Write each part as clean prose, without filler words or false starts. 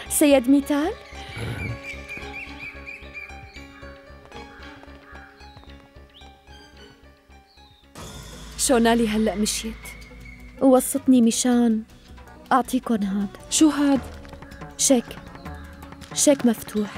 سيد ميتال؟ شونالي هلأ مشيت ووصتني مشان أعطيكن هاد. شو هاد؟ شيك مفتوح.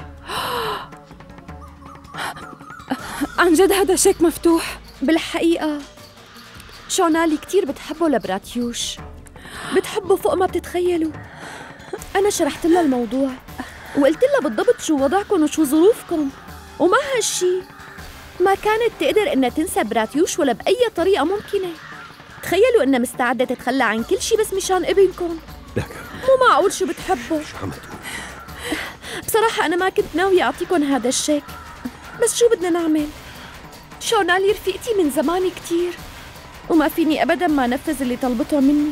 عن جد هذا شيك مفتوح؟ بالحقيقة شونالي كتير بتحبه لبراتيوش، بتحبه فوق ما بتتخيلوا. أنا شرحت لها الموضوع وقلت لها بالضبط شو وضعكم وشو ظروفكم، ومع هالشي ما كانت تقدر إنها تنسى براتيوش ولا بأي طريقة ممكنة. تخيلوا إنها مستعدة تتخلى عن كل شي بس مشان ابنكم. مو معقول شو بتحبه. شو عم تقول؟ بصراحة أنا ما كنت ناوية أعطيكم هذا الشيك، بس شو بدنا نعمل؟ شونالي رفيقتي من زمان كتير، وما فيني أبداً ما نفذ اللي طلبته مني.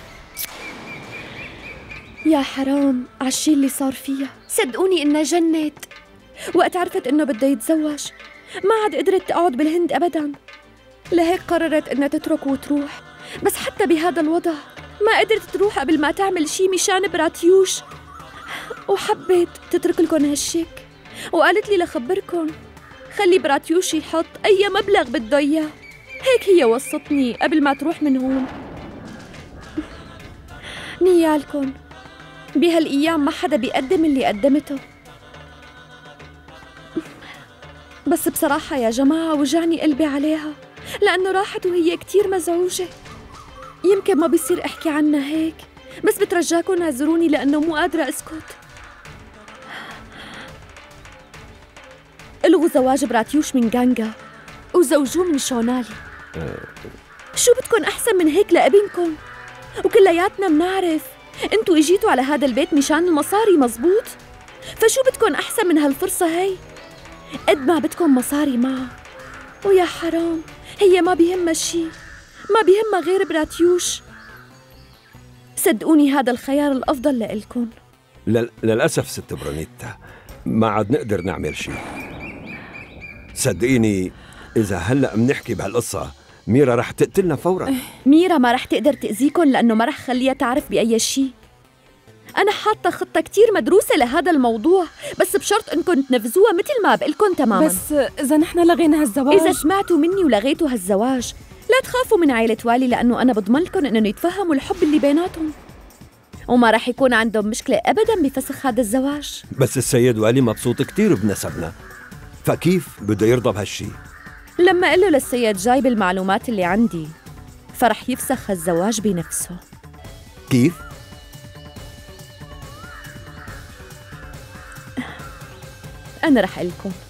يا حرام عالشي اللي صار فيها. صدقوني إنها جنت وقت عرفت إنه بده يتزوج. ما عاد قدرت تقعد بالهند أبداً، لهيك قررت إنها تترك وتروح. بس حتى بهذا الوضع ما قدرت تروح قبل ما تعمل شي مشان براتيوش، وحبت تترك لكم هالشيك وقالت لي لخبركن خلي براتيوش يحط أي مبلغ بده إياه. هيك هي وصتني قبل ما تروح من هون. نيالكن بهالأيام ما حدا بيقدم اللي قدمته. بس بصراحة يا جماعة وجعني قلبي عليها، لأنه راحت وهي كتير مزعوجة. يمكن ما بيصير أحكي عنها هيك، بس بترجاكن اعذروني لأنه مو قادرة أسكت. الغوا زواج براتيوش من غانغا وزوجوه من شونالي. شو بدكن أحسن من هيك لابنكم؟ وكلياتنا منعرف انتو اجيتوا على هذا البيت مشان المصاري، مزبوط؟ فشو بدكن أحسن من هالفرصة هي؟ قد ما بدكم مصاري معها. ويا حرام هي ما بيهمها شي، ما بيهمها غير براتيوش. صدقوني هذا الخيار الأفضل لإلكن. للأسف ست برونيتا ما عاد نقدر نعمل شي. صدقيني إذا هلأ منحكي بهالقصة ميرا رح تقتلنا فوراً. ميرا ما رح تقدر تأذيكن لأنه ما رح خليها تعرف بأي شي. أنا حاطة خطة كتير مدروسة لهذا الموضوع، بس بشرط إنكم تنفذوها مثل ما بقلكن تماماً. بس إذا نحن لغينا هالزواج؟ إذا سمعتوا مني ولغيتوا هالزواج لا تخافوا من عائلة والي، لأنه أنا بضمن لكم إنهم يتفهموا الحب اللي بيناتهم، وما رح يكون عندهم مشكلة أبداً بفسخ هذا الزواج. بس السيد والي مبسوط كتير بنسبنا، فكيف بده يرضى بهالشي؟ لما قله للسيد جايب المعلومات اللي عندي فرح يفسخ هالزواج بنفسه. كيف؟ أنا رح أقلكم.